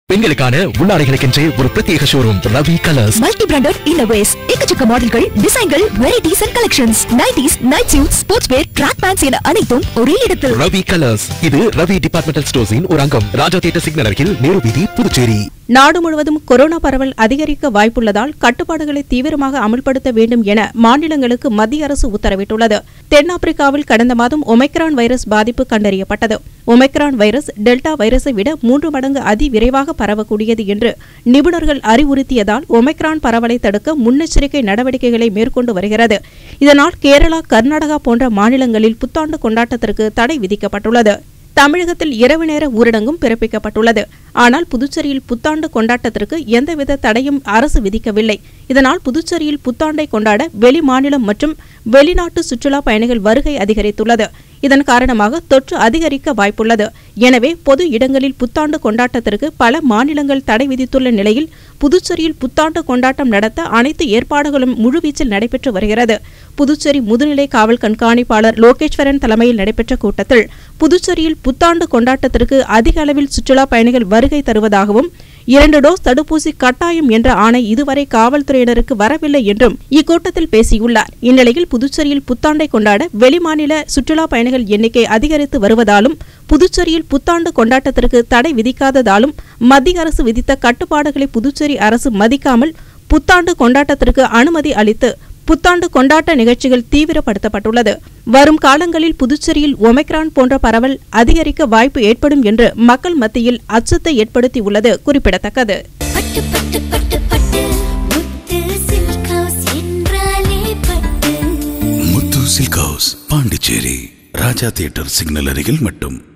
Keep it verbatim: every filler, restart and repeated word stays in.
பெண்களுக்கான உள்ளாடைகளுக்கென்றே ஒரு பிரத்யேக showroom Ravi colours. Multi branded innerwears, எக்கச்சக்க மாடல்கள், டிசைன்கள், varieties and collections, nighties, night suit, sports wear, track pants என அனைத்தும் ஒரே இடத்தில். ரவி கலர்ஸ். இது ரவி டிபார்ட்மெண்டல் ஸ்டோர்ஸின் ஒரு அங்கம். ராஜா தியேட்டர் சிக்னல் அருகில், நேரு வீதி, புதுச்சேரி. நாடு முழுவதும் கொரோனா பரவல் அதிகரிக்க வாய்ப்புள்ளதால் கட்டுப்பாடுகளை தீவிரமாக அமல்படுத்த வேண்டும் என மாநிலங்களுக்கு மத்திய அரசு உத்தரவிட்டுள்ளது. தென்னாப்பிரிக்காவில் கடந்த மாதம் ஒமைக்ரான் வைரஸ் பாதிப்பு கண்டறியப்பட்டது. ஒமைக்ரான் வைரஸ் டெல்டா வைரஸை விட மூன்று மடங்கு அதிவிரைவாக பரவக்கூடியது என்று நிபுணர்கள் அறிவுறுத்தியதால் ஒமைக்ரான் பரவலை தடுக்க முன்னெச்சரிக்கை நடவடிக்கைகளை மேற்கொண்டு வருகிறது. இதனால் கேரளா, கர்நாடகா போன்ற மாநிலங்களில் புத்தாண்டு கொண்டாட்டத்திற்கு தடை விதிக்கப்பட்டுள்ளது. தமிழகத்தில் இரவு நேர ஊரடங்கும் பிறப்பிக்கப்பட்டுள்ளது. ஆனால் புதுச்சேரியில் புத்தாண்டு கொண்டாட்டத்திற்கு எந்தவித தடையும் அரசு விதிக்கவில்லை. இதனால் புதுச்சேரியில் புத்தாண்டை கொண்டாட வெளி மாநிலம் மற்றும் வெளிநாட்டு சுற்றுலா பயணிகள் வருகை அதிகரித்துள்ளது. இதன் காரணமாக தொற்று அதிகரிக்க வாய்ப்புள்ளது. எனவே பொது இடங்களில் புத்தாண்டு கொண்டாட்டத்திற்கு பல மாநிலங்கள் தடை விதித்துள்ள நிலையில் புதுச்சேரியில் புத்தாண்டு கொண்டாட்டம் நடத்த அனைத்து ஏற்பாடுகளும் முழுவீச்சில் நடைபெற்று வருகிறது. புதுச்சேரி முதுநிலை காவல் கண்காணிப்பாளர் லோகேஸ்வரன் தலைமையில் நடைபெற்ற கூட்டத்தில் புதுச்சேரியில் புத்தாண்டு கொண்டாட்டத்திற்கு அதிக அளவில் சுற்றுலா பயணிகள் வருகை தருவதாகவும் இரண்டு டோஸ் தடுப்பூசி கட்டாயம் என்ற ஆணை இதுவரை காவல்துறையினருக்கு வரவில்லை என்றும் இக்கூட்டத்தில் பேசியுள்ளார். இந்நிலையில் புதுச்சேரியில் புத்தாண்டை கொண்டாட வெளிமாநில சுற்றுலா பயணிகள் எண்ணிக்கை அதிகரித்து வருவதாலும் புதுச்சேரியில் புத்தாண்டு கொண்டாட்டத்திற்கு தடை விதிக்காததாலும் மத்திய அரசு விதித்த கட்டுப்பாடுகளை புதுச்சேரி அரசு மதிக்காமல் புத்தாண்டு கொண்டாட்டத்திற்கு அனுமதி அளித்து புத்தாண்டு கொண்டாட்ட நிகழ்ச்சிகள் தீவிரப்படுத்தப்பட்டுள்ளது. வரும் காலங்களில் புதுச்சேரியில் ஒமைக்ரான் போன்ற பரவல் அதிகரிக்க வாய்ப்பு ஏற்படும் என்று மக்கள் மத்தியில் அச்சத்தை ஏற்படுத்தியுள்ளது குறிப்பிடத்தக்கது. Muthu silk house, Pondicherry, Raja theatre signal அருகில் மட்டும்.